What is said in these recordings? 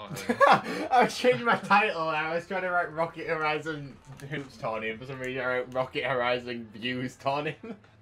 I was changing my title. I was trying to write Rocket Horizon Hoops Tournament. For some reason, I wrote Rocket Horizon Views Tournament.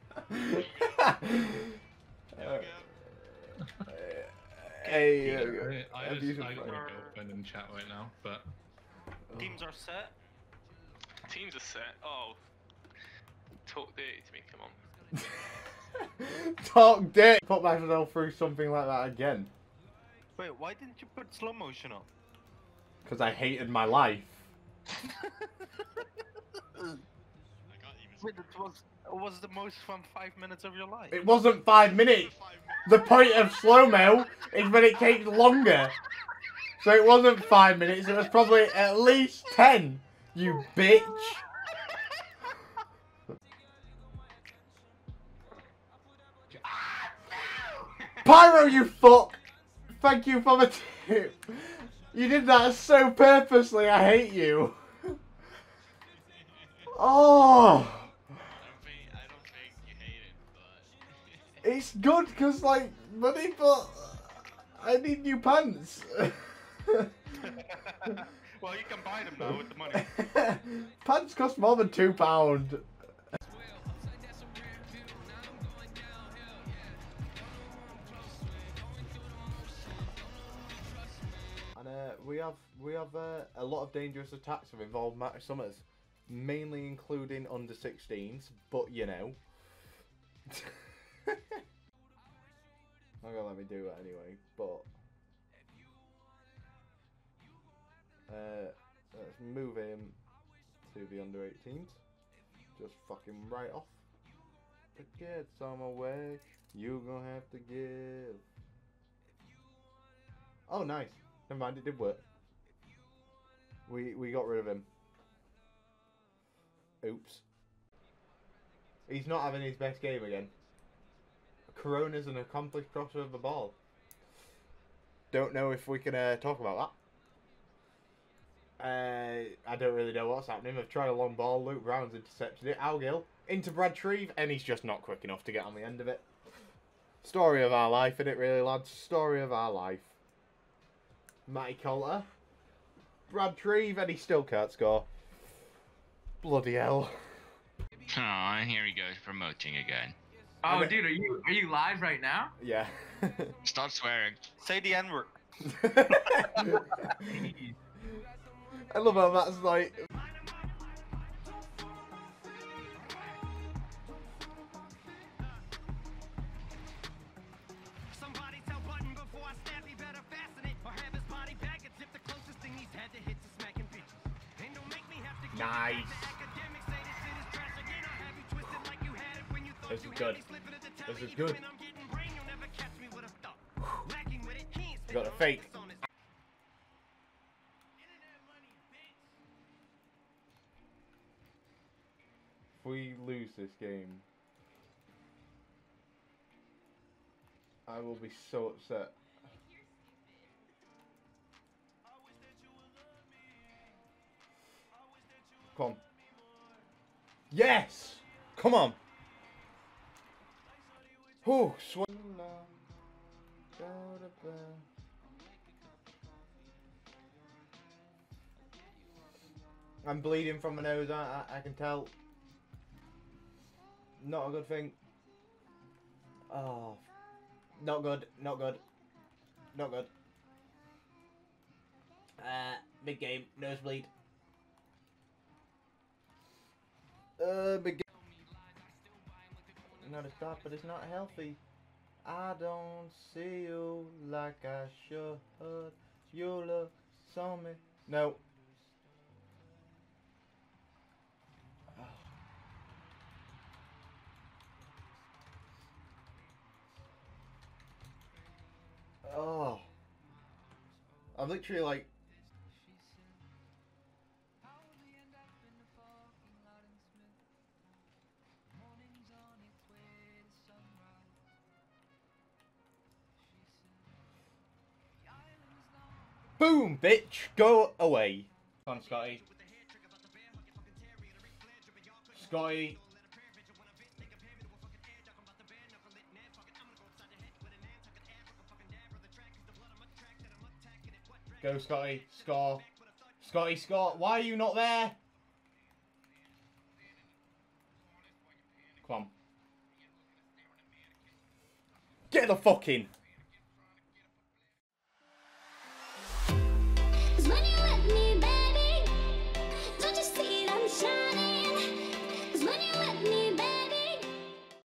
Hey, I got my girlfriend in chat right now, but teams are set. Teams are set. Oh, talk dirty to me. Come on. Talk dick. Put myself through something like that again. Wait, why didn't you put slow motion on? Because I hated my life. Wait, it was the most fun 5 minutes of your life. It wasn't 5 minutes. The point of slow-mo is when it takes longer. So it wasn't 5 minutes, it was probably at least 10, you bitch. Pyro, you fuck! Thank you for the tip. You did that so purposely, I hate you. Oh! I don't think you hate it, but... It's good because, like, money, but I need new pants. Well, you can buy them now with the money. Pants cost more than £2. And we have a lot of dangerous attacks have involved Matt Summers, mainly including under 16s, but you know. Not gonna let me do it anyway, but let's move him to the under 18s. Just fucking right off. To get some away, you gonna have to give. Oh, nice. Never mind, it did work. We got rid of him. Oops. He's not having his best game again. Corona's an accomplished crosser of the ball. Don't know if we can talk about that. I don't really know what's happening. I've tried a long ball. Luke Brown's intercepted it. Algill into Brad Shreve, and he's just not quick enough to get on the end of it. Story of our life, isn't it, really, lads? Story of our life. Matty Coulter. Brad Shreve, and he still can't score. Bloody hell. Oh, here he goes promoting again. Oh, dude, are you live right now? Yeah. Stop swearing. Say the N-word. I love how that's like... Nice. This is good. This is good. Got a fake. If we lose this game, I will be so upset. Come on. Yes! Come on! Oh, I'm bleeding from my nose, I can tell. Not a good thing. Oh. Not good, not good. Not good. Big game, nosebleed. Big game. Not a stop, but it's not healthy. I don't see you like I should. You look saw me. No. Oh. I'm literally like. Boom, bitch! Go away. Come on, Scotty. Scotty. Go, Scotty. Score. Scotty, score. Why are you not there? Come on. Get the fuck in. When you let me